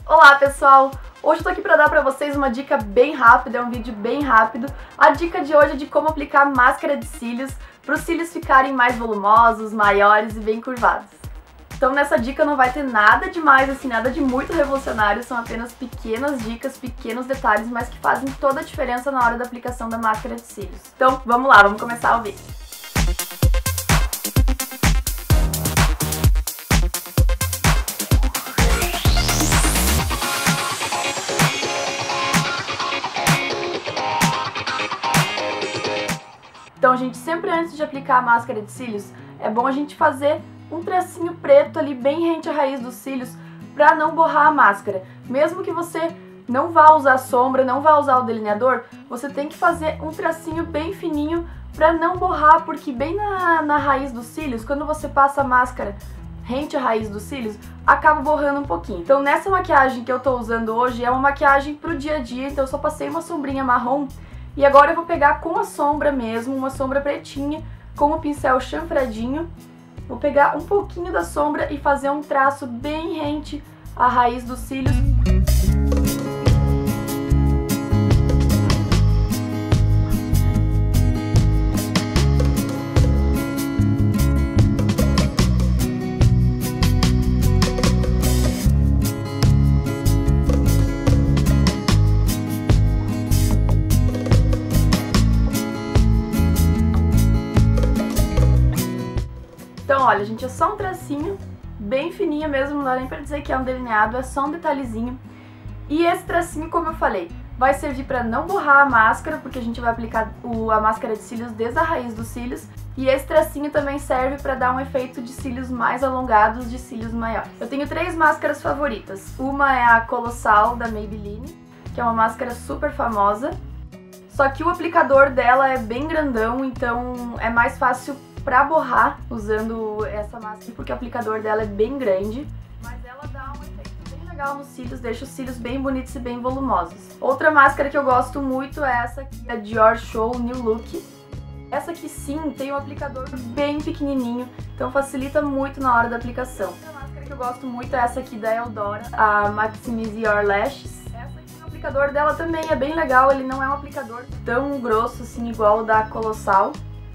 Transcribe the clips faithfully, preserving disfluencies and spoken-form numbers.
Olá pessoal! Hoje eu tô aqui pra dar pra vocês uma dica bem rápida, é um vídeo bem rápido. A dica de hoje é de como aplicar máscara de cílios para os cílios ficarem mais volumosos, maiores e bem curvados. Então nessa dica não vai ter nada demais, assim, nada de muito revolucionário, são apenas pequenas dicas, pequenos detalhes, mas que fazem toda a diferença na hora da aplicação da máscara de cílios. Então vamos lá, vamos começar o vídeo. Então, gente, sempre antes de aplicar a máscara de cílios, é bom a gente fazer um tracinho preto ali bem rente à raiz dos cílios para não borrar a máscara. Mesmo que você não vá usar sombra, não vá usar o delineador, você tem que fazer um tracinho bem fininho para não borrar, porque bem na, na raiz dos cílios, quando você passa a máscara rente à raiz dos cílios, acaba borrando um pouquinho. Então, nessa maquiagem que eu tô usando hoje, é uma maquiagem pro dia a dia, então eu só passei uma sombrinha marrom. E agora eu vou pegar com a sombra mesmo, uma sombra pretinha, com o pincel chanfradinho. Vou pegar um pouquinho da sombra e fazer um traço bem rente à raiz dos cílios. Então, olha, gente, é só um tracinho, bem fininho mesmo, não dá nem pra dizer que é um delineado, é só um detalhezinho. E esse tracinho, como eu falei, vai servir pra não borrar a máscara, porque a gente vai aplicar o, a máscara de cílios desde a raiz dos cílios. E esse tracinho também serve pra dar um efeito de cílios mais alongados, de cílios maiores. Eu tenho três máscaras favoritas. Uma é a Colossal, da Maybelline, que é uma máscara super famosa. Só que o aplicador dela é bem grandão, então é mais fácil pra borrar usando essa máscara, porque o aplicador dela é bem grande, mas ela dá um efeito bem legal nos cílios, deixa os cílios bem bonitos e bem volumosos. Outra máscara que eu gosto muito é essa aqui, a Dior Show New Look. Essa aqui sim tem um aplicador bem pequenininho, então facilita muito na hora da aplicação. Outra máscara que eu gosto muito é essa aqui da Eldora, a Maximize Your Lashes. Essa aqui, o aplicador dela também é bem legal, ele não é um aplicador tão grosso assim igual o da Colossal.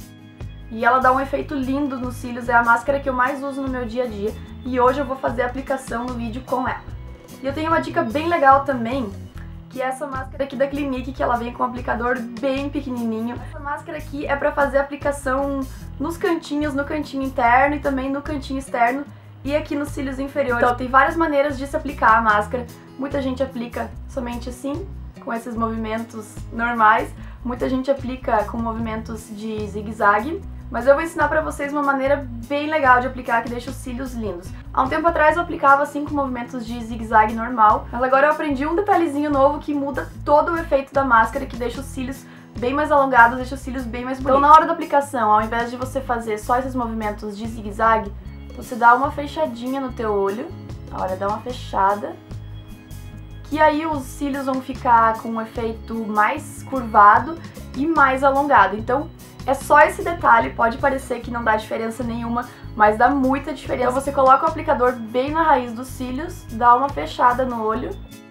E ela dá um efeito lindo nos cílios, é a máscara que eu mais uso no meu dia a dia. E hoje eu vou fazer a aplicação no vídeo com ela. E eu tenho uma dica bem legal também, que é essa máscara aqui da Clinique, que ela vem com um aplicador bem pequenininho. Essa máscara aqui é pra fazer a aplicação nos cantinhos, no cantinho interno e também no cantinho externo e aqui nos cílios inferiores. Então tem várias maneiras de se aplicar a máscara. Muita gente aplica somente assim, com esses movimentos normais. Muita gente aplica com movimentos de zigue-zague. Mas eu vou ensinar pra vocês uma maneira bem legal de aplicar que deixa os cílios lindos. Há um tempo atrás eu aplicava assim com movimentos de zigue-zague normal, mas agora eu aprendi um detalhezinho novo que muda todo o efeito da máscara, que deixa os cílios bem mais alongados, deixa os cílios bem mais bonitos. Então na hora da aplicação, ao invés de você fazer só esses movimentos de zigue-zague, você dá uma fechadinha no teu olho, olha, dá uma fechada, que aí os cílios vão ficar com um efeito mais curvado e mais alongado. Então é só esse detalhe, pode parecer que não dá diferença nenhuma, mas dá muita diferença. Então você coloca o aplicador bem na raiz dos cílios, dá uma fechada no olho.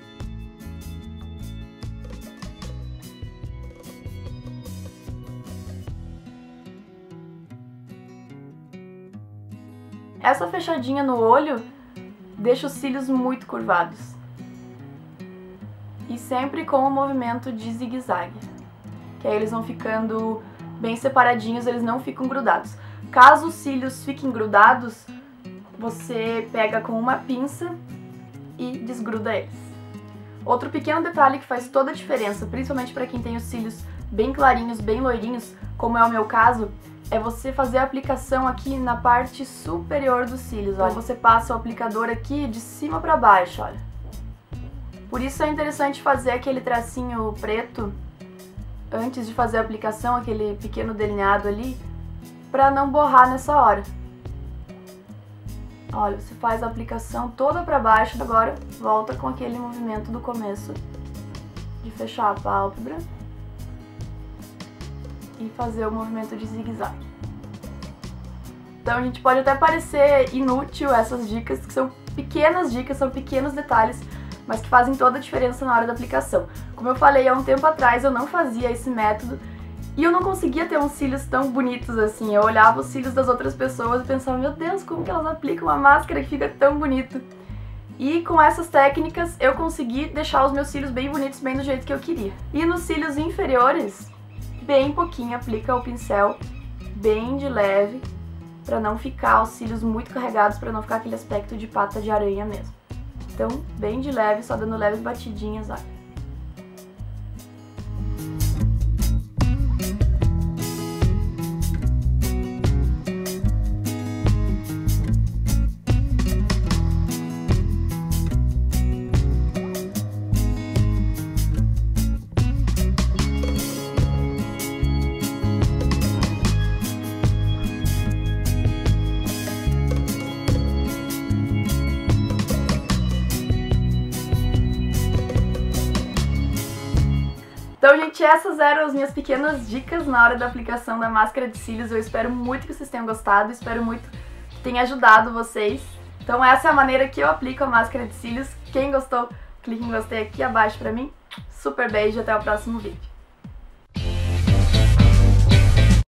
Essa fechadinha no olho deixa os cílios muito curvados. E sempre com o movimento de zigue-zague, que aí eles vão ficando bem separadinhos, eles não ficam grudados. Caso os cílios fiquem grudados, você pega com uma pinça e desgruda eles. Outro pequeno detalhe que faz toda a diferença, principalmente para quem tem os cílios bem clarinhos, bem loirinhos, como é o meu caso, é você fazer a aplicação aqui na parte superior dos cílios. Olha, você passa o aplicador aqui de cima para baixo, olha. Por isso é interessante fazer aquele tracinho preto antes de fazer a aplicação, aquele pequeno delineado ali, pra não borrar nessa hora. Olha, você faz a aplicação toda pra baixo, agora volta com aquele movimento do começo de fechar a pálpebra e fazer o movimento de zigue-zague. Então a gente pode até parecer inútil essas dicas, que são pequenas dicas, são pequenos detalhes, mas que fazem toda a diferença na hora da aplicação. Como eu falei, há um tempo atrás eu não fazia esse método e eu não conseguia ter uns cílios tão bonitos assim. Eu olhava os cílios das outras pessoas e pensava, meu Deus, como que elas aplicam uma máscara que fica tão bonito? E com essas técnicas eu consegui deixar os meus cílios bem bonitos, bem do jeito que eu queria. E nos cílios inferiores, bem pouquinho, aplica o pincel bem de leve, para não ficar os cílios muito carregados, para não ficar aquele aspecto de pata de aranha mesmo. Então, bem de leve, só dando leves batidinhas, olha. Então, gente, essas eram as minhas pequenas dicas na hora da aplicação da máscara de cílios. Eu espero muito que vocês tenham gostado, espero muito que tenha ajudado vocês. Então essa é a maneira que eu aplico a máscara de cílios. Quem gostou, clique em gostei aqui abaixo pra mim. Super beijo e até o próximo vídeo.